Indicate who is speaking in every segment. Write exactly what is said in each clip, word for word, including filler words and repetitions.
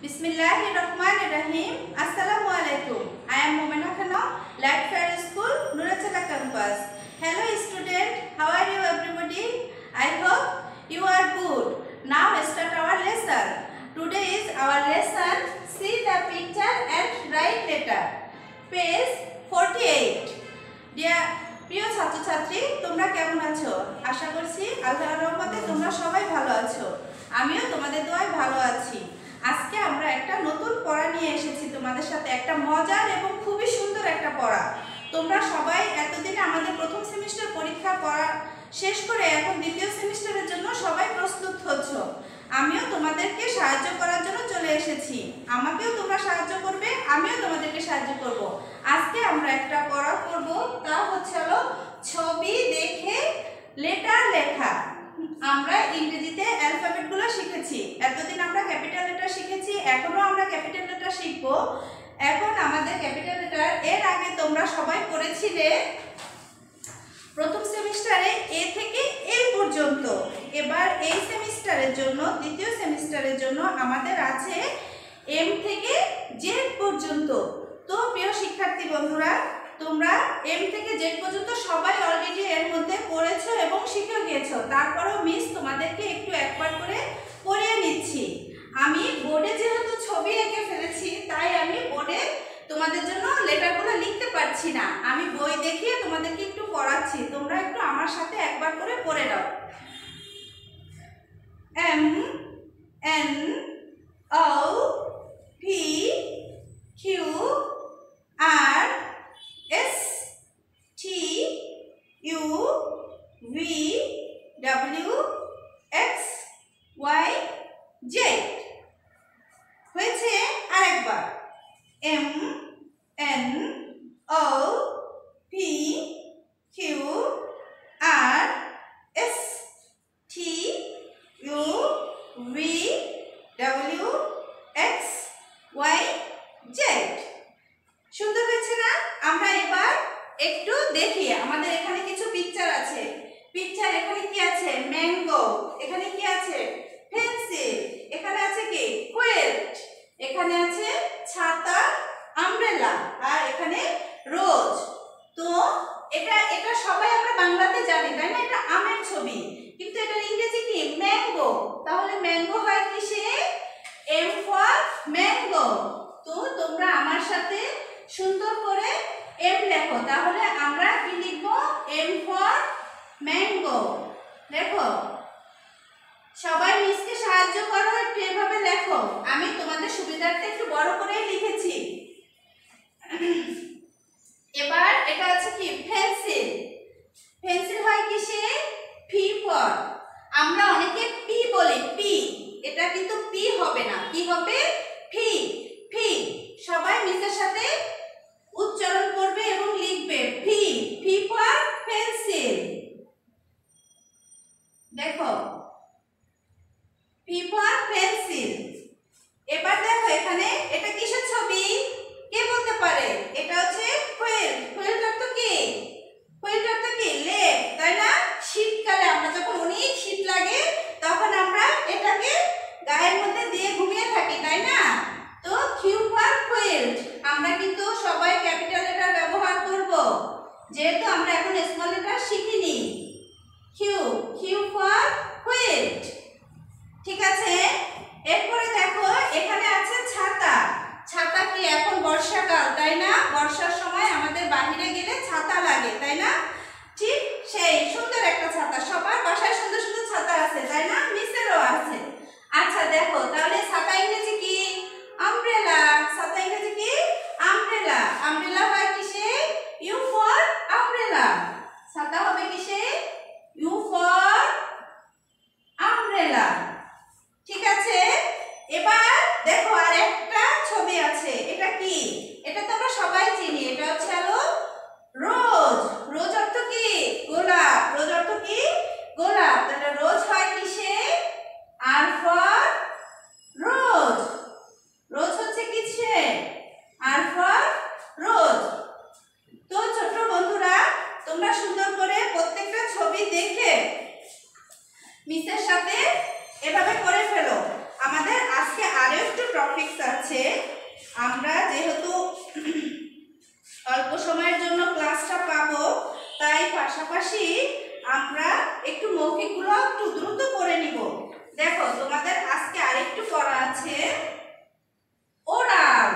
Speaker 1: Bismillahirrahmanirrahim. Assalamualaikum. I am Momena Light Fair School, Nurachala campus. Hello student, how are you everybody? I hope you are good. Now start our lesson. Today is our lesson. See the picture and write letter. Page forty-eight. Dear প্রিয় ছাত্রছাত্রী, তোমরা কেমন আছো? আশা করছি আল্লাহর রহমতে তোমরা সবাই ভালো আছো। আমিও তোমাদের দোয়ায় ভালো আছি। আজকে আমরা একটা নতুন পড়া নিয়ে এসেছি তোমাদের সাথে, একটা মজার এবং খুবই সুন্দর একটা পড়া। তোমরা সবাই এতদিনে আমাদের প্রথম সেমিস্টার পরীক্ষা পড়া শেষ করে এখন দ্বিতীয় সেমিস্টারের জন্য সবাই প্রস্তুত হচ্ছ। আমিও তোমাদেরকে সাহায্য করার জন্য চলে এসেছি। আমাকেও তোমরা সাহায্য করবে, আমিও তোমাদেরকে সাহায্য করব। আজকে আমরা একটা পড়া করব, তা হচ্ছে হলো ছবি দেখে লেটার লেখা। আমরা ইংরেজিতে অ্যালফাবেটগুলো শিখেছি। এতদিন আমরা ক্যাপিটাল লেটার শিখেছি, এখনো আমরা ক্যাপিটাল লেটার শিখব। এখন আমাদের ক্যাপিটাল লেটার, এর আগে তোমরা সবাই পড়েছিলে প্রথম সেমিস্টারে এ থেকে এল পর্যন্ত। এবার এই সেমিস্টারের জন্য, দ্বিতীয় সেমিস্টারের জন্য আমাদের আছে এম থেকে জেড পর্যন্ত। তো প্রিয় শিক্ষার্থী বন্ধুরা, তোমরা এম থেকে জেড পর্যন্ত সবাই অলরেডি এর মধ্যে পড়েছো এবং শিখে গিয়েছো। তারপরেও মিস তোমাদেরকে একটু একবার করে পড়িয়ে নিচ্ছি। আমি বোর্ডে যেহেতু ছবি এঁকে ফেলেছি, তাই আমি বোর্ডে তোমাদের জন্য লেটারগুলো লিখতে পারছি না। আমি বই দেখিয়ে তোমাদেরকে একটু পড়াচ্ছি, তোমরা একটু আমার সাথে একবার করে পড়ে নাও। M N O P Q R S T U V W X Y Z. হয়েছে? আরেকবার। M N O P Q R S T U V W X Y Z. সুন্দর হয়েছে না? আমরা এবার একটু দেখি, আমাদের এখানে কিছু পিকচার আছে। পিকচার এখানে কি আছে? ম্যাঙ্গো। এখানে কি আছে? পেন্সিল। এখানে আছে কি? কোয়েল্ট। এখানে আছে ছাতা, আমব্রেলা, আর এখানে রোজ। তো এটা এটা সবাই আমরা বাংলাতে জানি, তাই না? এটা আমের ছবি, কিন্তু এটার ইংরেজি কি? ম্যাঙ্গো। তাহলে ম্যাঙ্গো হয় কিসে? M for mango. তো তোমরা আমার সাথে সুন্দর করে এম লেখো। তাহলে আমরা কি লিখব? M for mango. দেখো, সবাই মিসকে সাহায্য করো, একটু এভাবে লেখো। আমি তোমাদের সুবিধার্থে একটু বড় করে লিখেছি। এবার এটা আছে কি? পেন্সিল। পেন্সিল হয় কিসে? পি ফর, আমরা অনেকে পি বলি, পি। এটা কিন্তু পি হবে না, কি হবে? পি। পি। সবাই মিসের সাথে উচ্চারণ করবে এবং লিখবে পি। P for pencil. দেখো, পি ফর পেন্সিল। এবার দেখো এখানে এটা কিসের ছবি? কে বলতে পারে? এটা হচ্ছে কোয়েল। কোয়েল অর্থ কি? কোয়েল অর্থ কি? লেপ, তাই না? শীতকালে আমরা যখন অনেক শীত লাগে তখন আমরা এটাকে গায়ের মধ্যে দিয়ে ঘুমিয়ে থাকি, তাই না? তো কিউ ফর কোয়েল। আমরা কিন্তু সবাই ক্যাপিটাল লেটার ব্যবহার করব, যেহেতু আমরা এখন স্মল লেটার শিখিনি। Q, Q for koel. ঠিক আছে? এরপরে দেখো এখানে আছে ছাতা। ছাতা কি? এখন বর্ষাকাল, তাই না? বর্ষার সময় আমাদের বাইরে গেলে ছাতা লাগে, তাই না? ঠিক সেই সুন্দর একটা ছাতা। সবার বাসায় সুন্দর সুন্দর ছাতা আছে, তাই না? মিসেরও আছে। আচ্ছা দেখো, তাহলে ছাতা ইংরেজি কি? আমব্রেলা। ছাতা ইংরেজি কি? আমব্রেলা। আমব্রেলা হয় কিসে? U for umbrella. ছাতা হবে কিসে? U for umbrella. ঠিক আছে? টপিকস আছে। আমরা যেহেতু অল্প সময়ের জন্য ক্লাসটা পাবো, তাই পাশাপাশি আমরা একটু মৌখিকগুলো একটু দ্রুত করে নিব। দেখো, তোমাদের আজকে আরেকটু পড়া আছে ওরাল।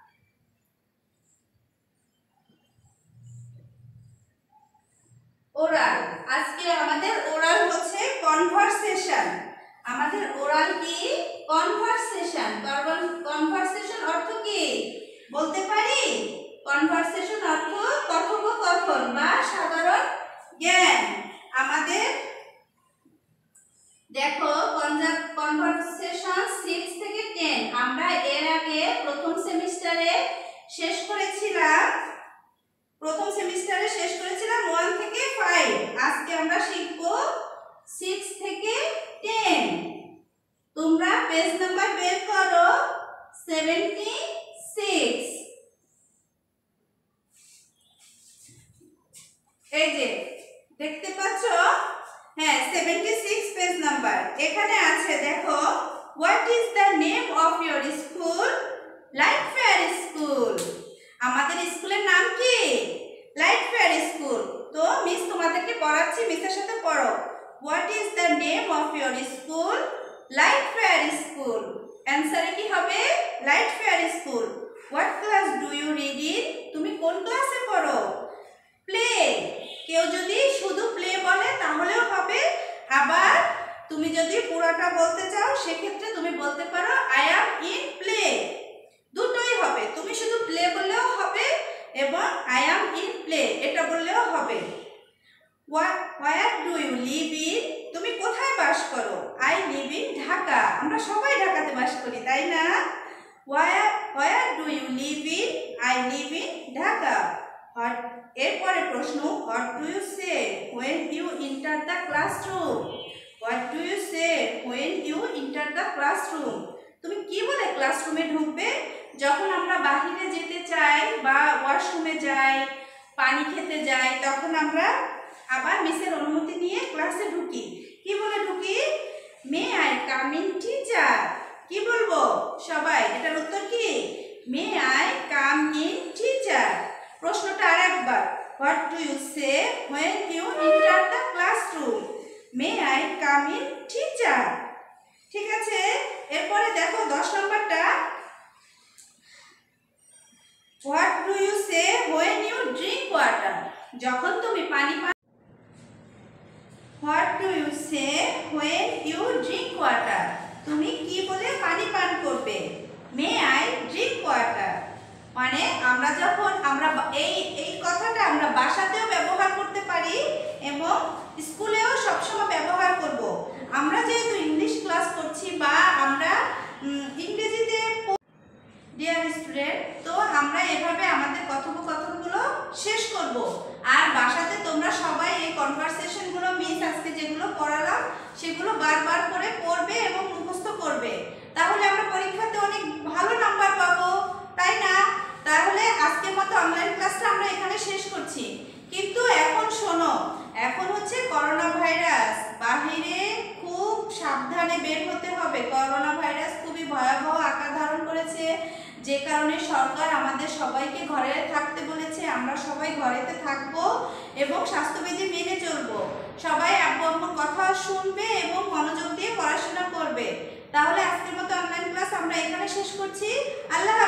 Speaker 1: ওরাল আজকে আমাদের ওরাল হচ্ছে কনভারসেশন। আমাদের ওরাল কি? কনভারসেশন। কনভারসেশন অর্থ কি বলতে পারি? কনভারসেশন অর্থ কথোপকথন বা সাধারণ জ্ঞান। আমাদের দেখো, কনভারসেশন সিক্স থেকে টেন আমরা এর আগে প্রথম সেমিস্টারে শেষ করেছিলাম। প্রথম সেমিস্টারে শেষ করেছিলাম ওয়ান থেকে ফাইভ। আজকে আমরা শিখব সিক্স থেকে টেন। তোমরা পেজ নাম্বার বের করো, সেভেন্টি সিক্স। এই যে দেখতে পাচ্ছ, হ্যাঁ সেভেন্টি সিক্স পেজ নাম্বার। এখানে আছে দেখো, what is the name of your school? Light Fair School. আমাদের স্কুলের নাম কি? Light Fair School. তো মিস তোমাদেরকে পড়াচ্ছি, মিসের সাথে পড়ো। What is the name of your school? Light Fair School. অ্যানসারে কি হবে? Light Fair School. What class do you read in? তুমি কোন ক্লাসে পড়ো? প্লে। কেউ যদি শুধু প্লে বলে তাহলেও হবে, আবার তুমি যদি পুরোটা বলতে চাও সেক্ষেত্রে তুমি বলতে পারো আই অ্যাম ইন প্লে। দুটোই হবে, তুমি শুধু প্লে বললেও হবে এবং আই অ্যাম ইন প্লে এটা বললেও হবে। Where do you live in? তুমি কোথায় বাস করো? I live in Dhaka. আমরা সবাই ঢাকাতে বাস করি, তাই না? Where where do you live in? I live in Dhaka. এরপরে প্রশ্ন, what do you say when you enter the classroom? What do you say when you enter the classroom? তুমি কি বলে ক্লাসরুমে ঢুকবে? যখন আমরা বাহিরে যেতে চাই বা ওয়াশরুমে যাই, পানি খেতে যাই, তখন আমরা আবার মিসের অনুমতি নিয়ে ক্লাসে ঢুকি। কি বলে ঢুকি? May I come in teacher. কি বলবো সবাই? এটার উত্তর কি? May I come in teacher. প্রশ্নটা আরেকবার, what do you say when you enter the classroom? May I come in teacher. ঠিক আছে, এরপরে দেখো দশ নম্বরটা, what do you say when you drink water? যখন তুমি পানি পান। What do you say when you drink water? তুমি কি বলে পানি পান করবে? May I drink water. মানে আমরা যখন আমরা এই এই কথাটা আমরা বাসাতেও ব্যবহার করতে পারি এবং স্কুলেও সবসময় ব্যবহার করব। আমরা যেহেতু ইংলিশ ক্লাস করছি বা আমরা ইংরেজিতে, ডিয়ার স্টুডেন্ট, তো আমরা এভাবে আমাদের কথোপকথনগুলো শেষ করব। আর বাসাতে তোমরা সবাই এই কনভারসেশনগুলো মিস আজকে যেগুলো পড়ালাম সেগুলো বারবার করে পড়বে এবং মুখস্থ করবে। তাহলে আমরা পরীক্ষাতে অনেক ভালো নাম্বার পাবো, তাই না? তাহলে আজকের মতো অনলাইন ক্লাসটা আমরা এখানে শেষ করছি। কিন্তু এখন শোনো, এখন হচ্ছে করোনা ভাইরাস, বাহিরে খুব সাবধানে বের হতে হবে। করোনা ভাইরাস খুবই ভয়াবহ আকার ধারণ করেছে, যে কারণে সরকার আমাদের সবাইকে ঘরে থাকতে বলেছে। আমরা সবাই ঘরেতে থাকবো এবং স্বাস্থ্যবিধি মেনে চলবো। সবাই আব্বু আম্মুর কথা শুনবে এবং মনোযোগ দিয়ে পড়াশোনা করবে। তাহলে আজকের মতো অনলাইন ক্লাস আমরা এখানে শেষ করছি। আল্লাহ।